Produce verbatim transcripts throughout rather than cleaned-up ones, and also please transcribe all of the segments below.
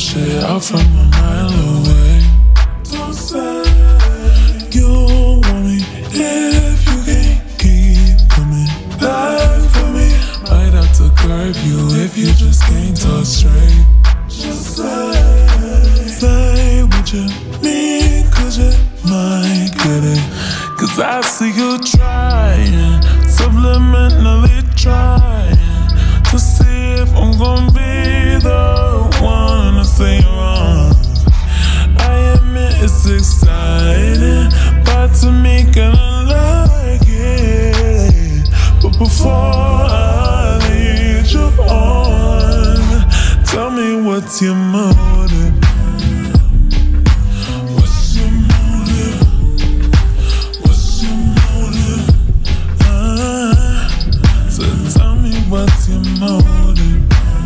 push it out from a mile away. Don't say you want me if you can't keep coming back for me. Might have to curb you if you just can't talk straight. Just say, say what you mean, cause you might get it. Cause I see you trying, subliminally trying to see if I'm gonna be the one to say wrong. I admit it's exciting, but to me gonna like it. But before I lead you on, tell me what's your motive? What's your motive? What's your motive? Uh, so tell me what's your motive?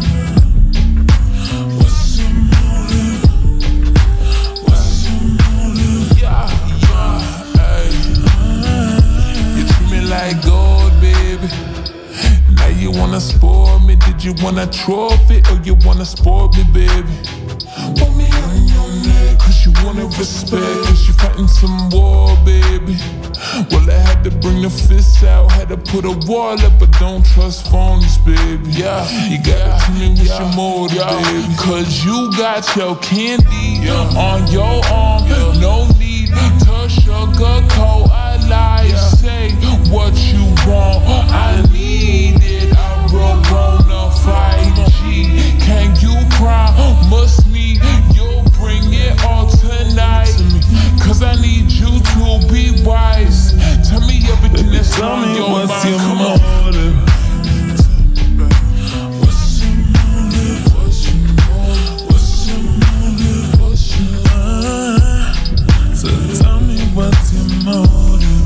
What's your motive? What's your motive? Yeah, yeah, hey. You treat me like gold, baby. Now you wanna spoil me? Did you want a trophy or you wanna spoil me, baby? Want me on your neck cause you wanna respect, cause you fighting some war, baby. Well, I had to bring the fists out, had to put a wall up, but don't trust phonies, baby. Yeah, you gotta tell me what's your motive, baby. Cause you got your candy on your arm, no need to sugarcoat. I lie, say what you want, I need it. I broke on a five G. Can you promise me you'll bring it all tonight? Cause I need you to be wise. Tell me everything that's on your mind. What's your motive? What's your motive? What's your motive? What's your motive? What's your motive? So tell me what's your motive?